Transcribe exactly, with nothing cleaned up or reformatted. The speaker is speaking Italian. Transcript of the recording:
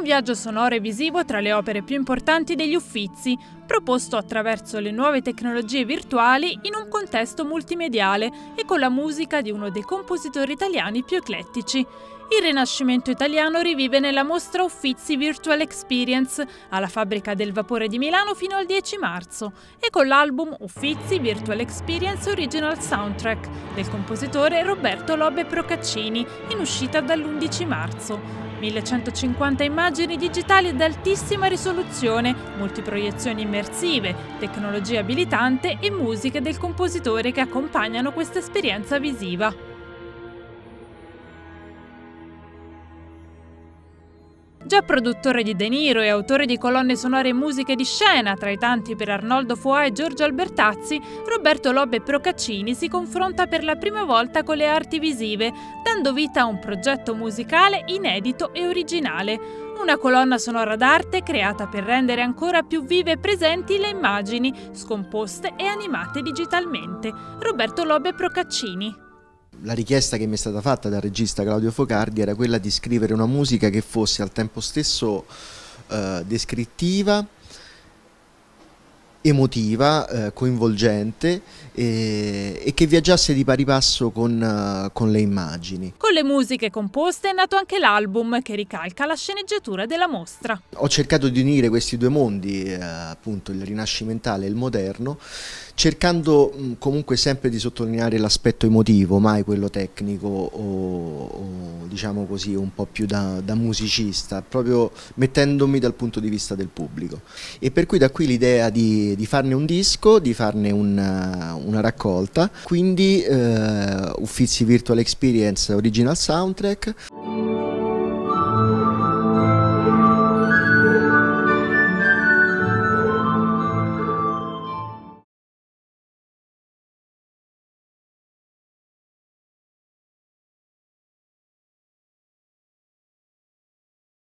viaggio sonoro e visivo tra le opere più importanti degli Uffizi, proposto attraverso le nuove tecnologie virtuali in un contesto multimediale e con la musica di uno dei compositori italiani più eclettici. Il Rinascimento italiano rivive nella mostra Uffizi Virtual Experience alla Fabbrica del Vapore di Milano fino al dieci marzo e con l'album Uffizi Virtual Experience Original Soundtrack del compositore Roberto Lobbe Procaccini, in uscita dall'undici marzo. millecentocinquanta immagini digitali ad altissima risoluzione, multiproiezioni immersive, tecnologia abilitante e musiche del compositore che accompagnano questa esperienza visiva. Già produttore di De Niro e autore di colonne sonore e musiche di scena, tra i tanti per Arnoldo Foà e Giorgio Albertazzi, Roberto Lobbe Procaccini si confronta per la prima volta con le arti visive, dando vita a un progetto musicale inedito e originale. Una colonna sonora d'arte creata per rendere ancora più vive e presenti le immagini, scomposte e animate digitalmente. Roberto Lobbe Procaccini. La richiesta che mi è stata fatta dal regista Claudio Focardi era quella di scrivere una musica che fosse al tempo stesso eh, descrittiva, emotiva, eh, coinvolgente e, e che viaggiasse di pari passo con, uh, con le immagini. Con le musiche composte è nato anche l'album che ricalca la sceneggiatura della mostra. Ho cercato di unire questi due mondi, eh, appunto il rinascimentale e il moderno, cercando mh, comunque sempre di sottolineare l'aspetto emotivo, mai quello tecnico o, o diciamo così un po' più da, da musicista, proprio mettendomi dal punto di vista del pubblico. E per cui da qui l'idea di, di farne un disco, di farne una, una raccolta, quindi eh, Uffizi Virtual Experience Original Soundtrack.